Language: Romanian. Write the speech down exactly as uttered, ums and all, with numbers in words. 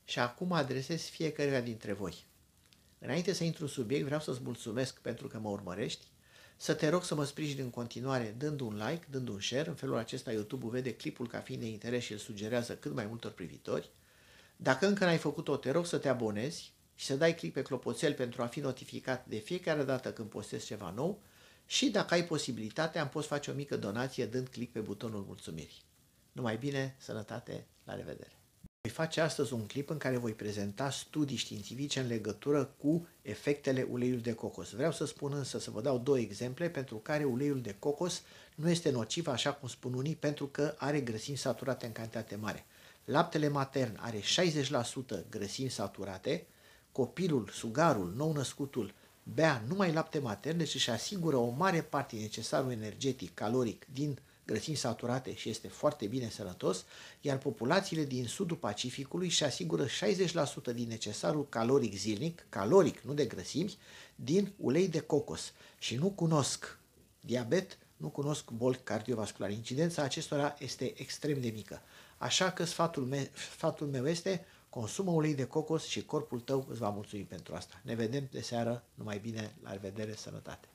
Și acum mă adresez fiecăruia dintre voi. Înainte să intru în subiect, vreau să-ți mulțumesc pentru că mă urmărești, să te rog să mă sprijini în continuare dând un like, dând un share, în felul acesta YouTube vede clipul ca fiind de interes și îl sugerează cât mai multor privitori. Dacă încă n-ai făcut-o, te rog să te abonezi și să dai click pe clopoțel pentru a fi notificat de fiecare dată când postez ceva nou și dacă ai posibilitatea, îmi poți face o mică donație dând click pe butonul mulțumirii. Numai bine, sănătate, la revedere! Voi face astăzi un clip în care voi prezenta studii științifice în legătură cu efectele uleiului de cocos. Vreau să spun însă, să vă dau două exemple pentru care uleiul de cocos nu este nociv, așa cum spun unii, pentru că are grăsimi saturate în cantitate mare. Laptele matern are șaizeci la sută grăsimi saturate, copilul, sugarul, nou-născutul bea numai lapte matern, deci își asigură o mare parte necesarul energetic, caloric, din grăsimi saturate și este foarte bine sănătos, iar populațiile din sudul Pacificului își asigură șaizeci la sută din necesarul caloric zilnic, caloric, nu de grăsimi, din ulei de cocos. Și nu cunosc diabet, nu cunosc boli cardiovasculare. Incidența acestora este extrem de mică. Așa că sfatul meu, sfatul meu este: consumă ulei de cocos și corpul tău îți va mulțumi pentru asta. Ne vedem de seară, numai bine, la revedere, sănătate!